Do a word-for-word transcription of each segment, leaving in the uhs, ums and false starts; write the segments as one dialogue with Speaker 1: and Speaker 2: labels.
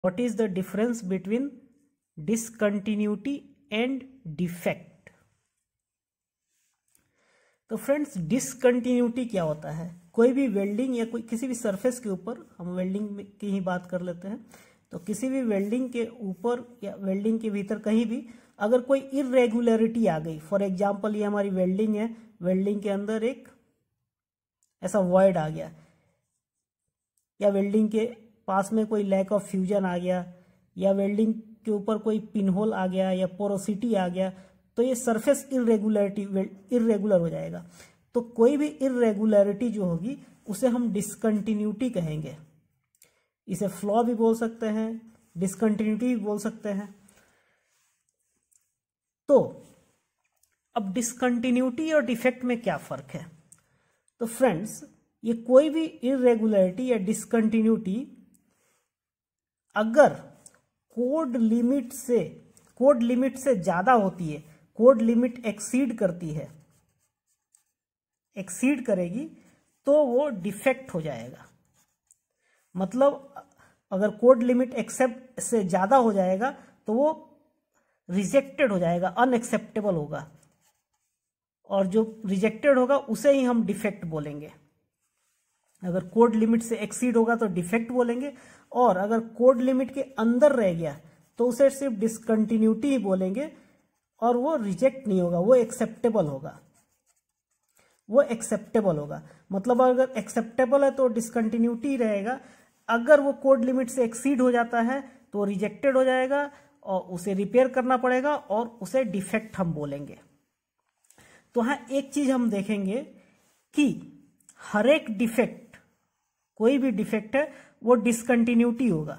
Speaker 1: What is the difference between discontinuity and defect? तो friends, discontinuity क्या होता है? कोई भी वेल्डिंग या कोई किसी भी सरफेस के ऊपर, हम वेल्डिंग की ही बात कर लेते हैं, तो किसी भी वेल्डिंग के ऊपर या वेल्डिंग के भीतर कहीं भी अगर कोई इरेगुलरिटी आ गई, फॉर एग्जांपल ये हमारी वेल्डिंग है, वेल्डिंग के अंदर एक ऐसा वॉइड आ गया, या वेल्डिंग के पास में कोई लैक ऑफ फ्यूजन आ गया, या वेल्डिंग के ऊपर कोई पिनहोल आ गया या पोरोसिटी आ गया, तो ये सरफेस इरेगुलरिटी इरेगुलर हो जाएगा। तो कोई भी इरेगुलरिटी जो होगी उसे हम डिसकंटिन्यूटी कहेंगे। इसे फ्लॉ भी बोल सकते हैं, डिसकंटिन्यूटी भी बोल सकते हैं। तो अब डिसकंटिन्यूटी और डिफेक्ट में क्या फर्क है? तो फ्रेंड्स, ये कोई भी इरेगुलरिटी या डिसकंटिन्यूटी अगर कोड लिमिट से कोड लिमिट से ज्यादा होती है, कोड लिमिट एक्सीड करती है, एक्सीड करेगी, तो वो डिफेक्ट हो जाएगा। मतलब अगर कोड लिमिट एक्सेप्ट से ज्यादा हो जाएगा तो वो रिजेक्टेड हो जाएगा, अनएक्सेप्टेबल होगा, और जो रिजेक्टेड होगा उसे ही हम डिफेक्ट बोलेंगे। अगर कोड लिमिट से एक्सीड होगा तो डिफेक्ट बोलेंगे, और अगर कोड लिमिट के अंदर रह गया तो उसे सिर्फ डिसकंटिन्यूटी ही बोलेंगे, और वो रिजेक्ट नहीं होगा, वो एक्सेप्टेबल होगा, वो एक्सेप्टेबल होगा। मतलब अगर एक्सेप्टेबल है तो डिसकंटिन्यूटी रहेगा, अगर वो कोड लिमिट से एक्सीड हो जाता है तो रिजेक्टेड हो जाएगा और उसे रिपेयर करना पड़ेगा, और उसे डिफेक्ट हम बोलेंगे। तो हाँ, एक चीज हम देखेंगे कि हर एक डिफेक्ट, कोई भी डिफेक्ट है वो डिसकंटिन्यूटी होगा,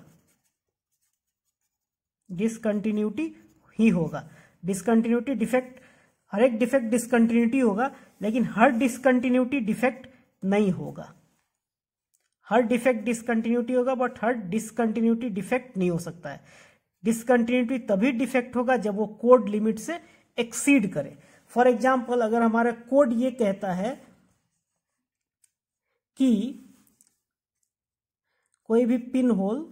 Speaker 1: डिसकंटिन्यूटी ही होगा। डिसकंटिन्यूटी डिफेक्ट, हर एक डिफेक्ट डिसकंटिन्यूटी होगा, लेकिन हर डिसकंटिन्यूटी डिफेक्ट नहीं होगा। हर डिफेक्ट डिसकंटिन्यूटी होगा, बट हर डिसकंटिन्यूटी डिफेक्ट नहीं हो सकता है। डिसकंटिन्यूटी तभी डिफेक्ट होगा जब वो कोड लिमिट से एक्सीड करे। फॉर एग्जाम्पल, अगर हमारा कोड ये कहता है कि कोई भी पिन होल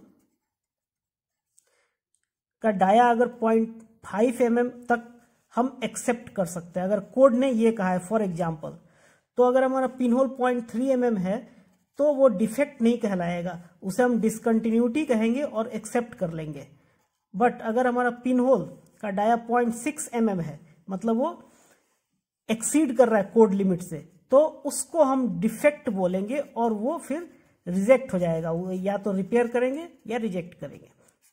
Speaker 1: का डाया अगर पॉइंट फाइव एम एम तक हम एक्सेप्ट कर सकते हैं, अगर कोड ने ये कहा है फॉर एग्जाम्पल, तो अगर हमारा pin hole point three M M है तो वो डिफेक्ट नहीं कहलाएगा, उसे हम डिसकंटिन्यूटी कहेंगे और एक्सेप्ट कर लेंगे। बट अगर हमारा पिन होल का dia point six M M है, मतलब वो एक्सीड कर रहा है कोड लिमिट से, तो उसको हम डिफेक्ट बोलेंगे, और वो फिर रिजेक्ट हो जाएगा। वो या तो रिपेयर करेंगे या रिजेक्ट करेंगे।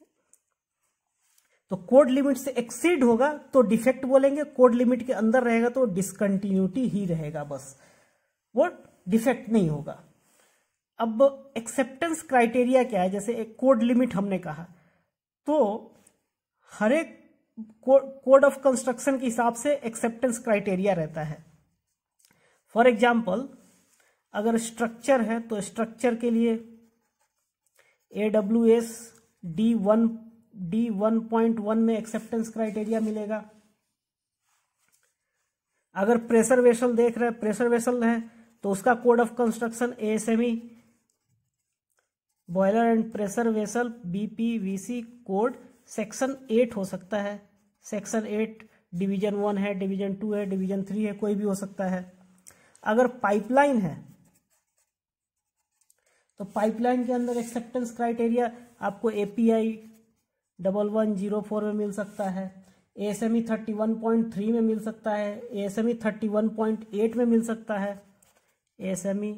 Speaker 1: तो कोड लिमिट से एक्सीड होगा तो डिफेक्ट बोलेंगे, कोड लिमिट के अंदर रहेगा तो डिसकंटिन्यूटी ही रहेगा, बस वो डिफेक्ट नहीं होगा। अब एक्सेप्टेंस क्राइटेरिया क्या है? जैसे एक कोड लिमिट हमने कहा, तो हर एक कोड ऑफ कंस्ट्रक्शन के हिसाब से एक्सेप्टेंस क्राइटेरिया रहता है। फॉर एग्जाम्पल, अगर स्ट्रक्चर है तो स्ट्रक्चर के लिए A W S D one D one point one में एक्सेप्टेंस क्राइटेरिया मिलेगा। अगर प्रेशर वेसल देख रहे हैं, प्रेशर वेसल है, तो उसका code of construction A S M E boiler and pressure vessel B P V C code section eight हो सकता है। सेक्शन एट डिवीजन वन है, डिवीजन टू है, डिवीजन थ्री है, कोई भी हो सकता है। अगर पाइपलाइन है तो पाइपलाइन के अंदर एक्सेप्टेंस क्राइटेरिया आपको API double one zero four में मिल सकता है, ASME thirty one point three में मिल सकता है, ASME thirty one point eight में मिल सकता है, ASME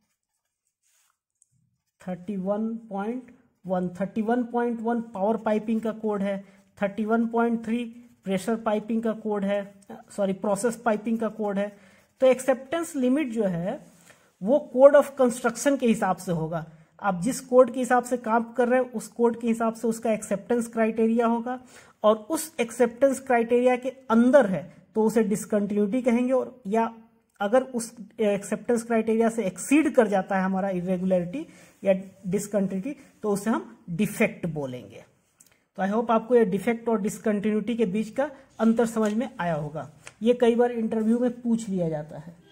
Speaker 1: thirty one point one thirty one point one power piping का कोड है, thirty one point three pressure piping का कोड है, सॉरी प्रोसेस पाइपिंग का कोड है। तो एक्सेप्टेंस लिमिट जो है वो कोड ऑफ कंस्ट्रक्शन के हिसाब से होगा। आप जिस कोड के हिसाब से काम कर रहे हैं उस कोड के हिसाब से उसका एक्सेप्टेंस क्राइटेरिया होगा, और उस एक्सेप्टेंस क्राइटेरिया के अंदर है तो उसे डिसकंटिन्यूटी कहेंगे, और या अगर उस एक्सेप्टेंस क्राइटेरिया से एक्सीड कर जाता है हमारा इरेगुलरिटी या डिसकंटिन्यूटी, तो उसे हम डिफेक्ट बोलेंगे। तो आई होप आपको ये डिफेक्ट और डिसकंटिन्यूटी के बीच का अंतर समझ में आया होगा। ये कई बार इंटरव्यू में पूछ लिया जाता है।